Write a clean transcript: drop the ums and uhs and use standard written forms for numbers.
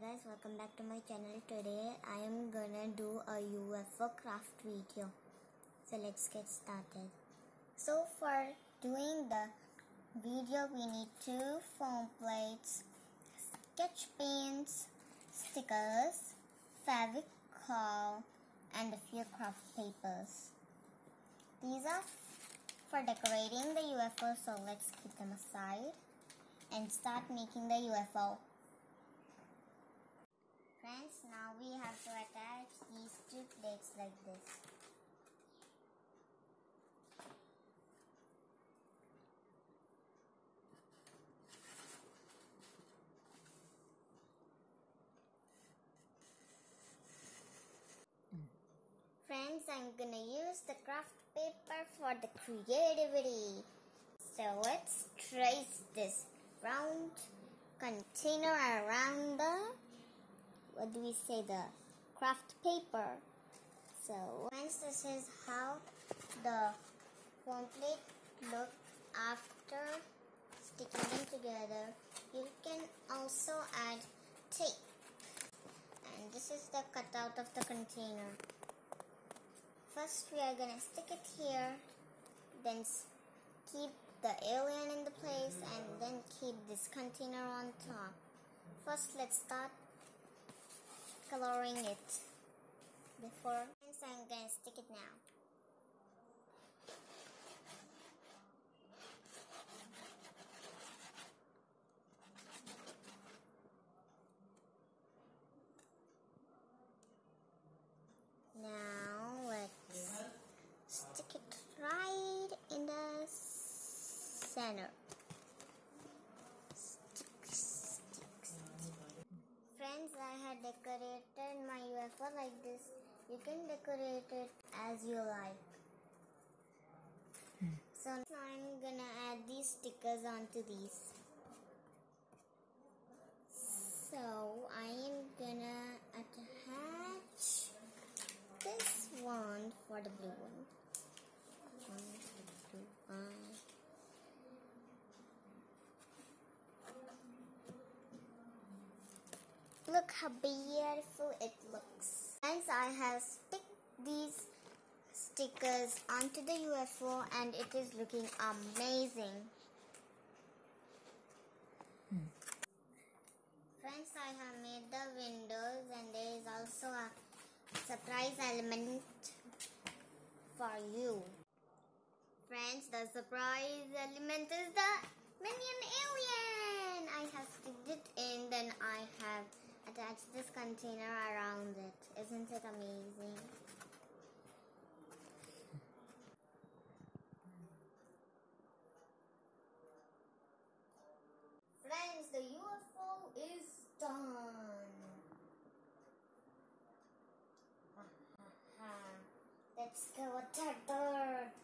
guys, welcome back to my channel. Today I am gonna do a UFO craft video. So let's get started. So for doing the video we need 2 foam plates, sketch pens, stickers, Fevicol and a few craft papers. These are for decorating the UFO, so let's keep them aside and start making the UFO. Friends, now we have to attach these 2 plates like this. Friends, I'm gonna use the craft paper for the creativity. So let's trace this round container around the the craft paper. So friends, this is how the foam plate look after sticking them together. You can also add tape. And this is the cutout of the container. First we are gonna stick it here, then keep the alien in the place, and then keep this container on top. First let's start coloring it. Before I'm gonna stick it now. Now let's stick it right in the center. Friends, I had decorated my UFO like this. You can decorate it as you like. So I'm gonna add these stickers onto these. So I am gonna attach this one for the blue one. Look how beautiful it looks. Friends, I have sticked these stickers onto the UFO and it is looking amazing. Friends, I have made the windows and there is also a surprise element for you. Friends, the surprise element is the minion alien. I have sticked it in, then I have attached this container around it. Isn't it amazing? Friends, the UFO is done. Let's go with the third